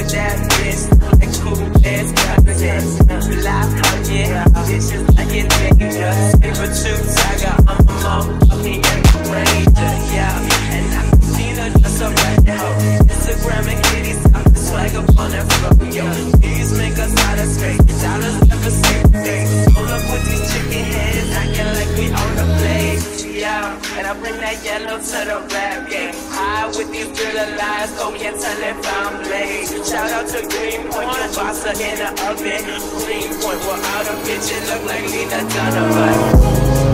with that bitch, like cool ass cousins. Fly, oh yeah, bitches like it dangerous. Paper tubes, I got I'm a motherfucking young ranger, yeah. And I seen her just a right now. Instagram and kitties, I'm the swag up on that floor, yo. These make us out of space, dollars never save the day. Hold up with these chicken heads, acting like we on the place, yeah. And I bring that yellow to the rap game. High with these real lies, go can't tell if I'm late. Shout out to Greenpoint, your boss are in the oven. Greenpoint, without a bitch, it look like Lena Donovan.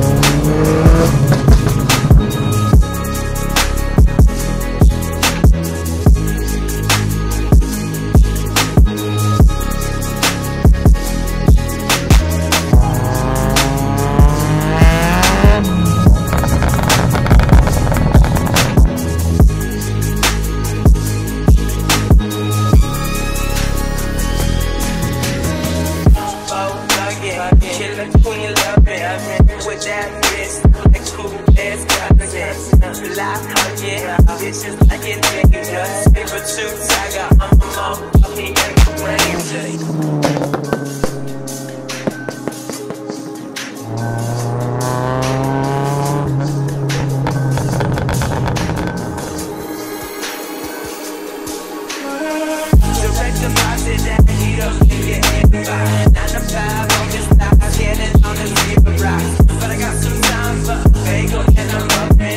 Killer queen loving with that bitch, like cool ass cousins. Fly, oh yeah, bitches like it dangerous. Paper tubes, I got I'm a motherfucking young ranger. Direct deposit that heat up in your inbox. 9 to 5 on this side, getting on the zebra rocks. But I got some time for a bagel and I'm up in